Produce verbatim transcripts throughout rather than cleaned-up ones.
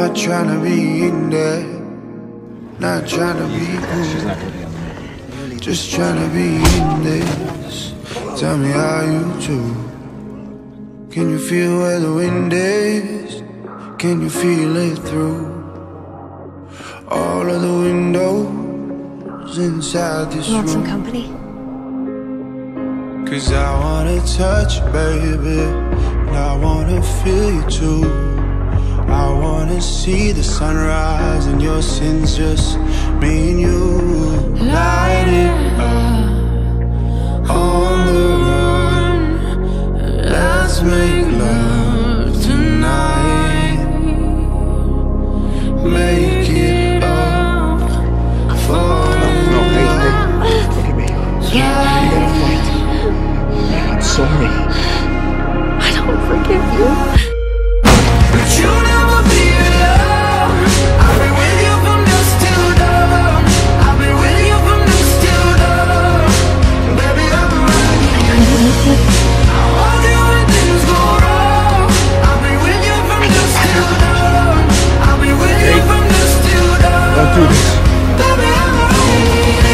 Not trying to be in there, not trying to be cool, just trying to be in this. Tell me how you do. Can you feel where the wind is? Can you feel it through all of the windows inside this room? Want some company? Cause I wanna touch you, baby, and I wanna feel you too. I wanna see the sunrise and your sins, just me and you. Light it up on the run. Let's make love tonight. Make it up for No, hey, hey, look at me. Yeah, you gotta fight. I'm sorry. I don't forgive you. But you never be alone. I'll be with you from dusk till dawn. I'll be with you from dusk till dawn. Baby, I'm right. I'll hold you when things go wrong. I'll be with you from dusk till dawn. I'll be with you from dusk till dawn. Don't do this. Baby, I'm right.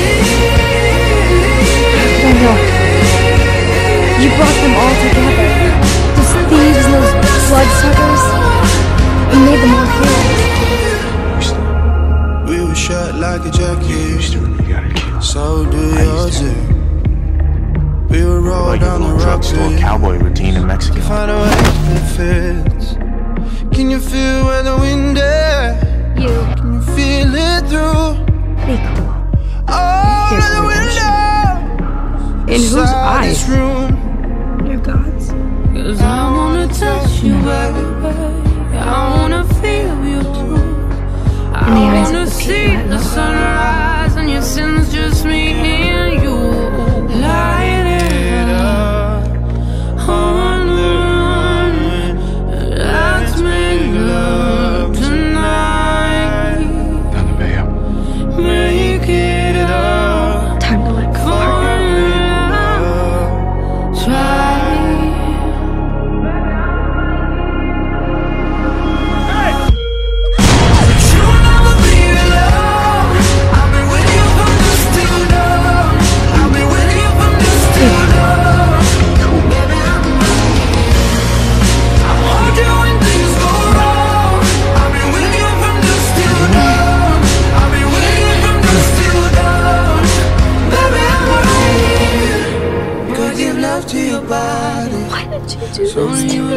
I know. You brought them all together. Those thieves and those bloodsuckers. You made them all heroes. We were shut like a jacket. You gotta kill. So do yours too. We were rolled Like down a the little drugstore rocket. cowboy routine in Mexico. Find a way that fits. Can you feel where the wind is? You. Can you feel it through Be cool. all Here's of the redemption. windows In whose inside this eyes? room? Your gods. Cause I wanna touch you, baby. I wanna feel you too. I In the eyes of wanna the see people I the love. sunrise and your sins, just me and you. Light it up on the run. Let's make love tonight. Down the bay up. Make it up. Time to let go. Try. Why did you do this to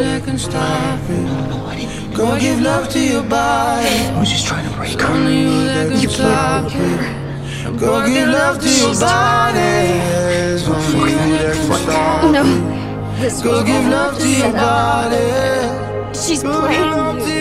me? Go give love to your body. I was just trying to break her. You can't care. Go give love to your body. No. This Go was give love to your set up. body. She's playing you.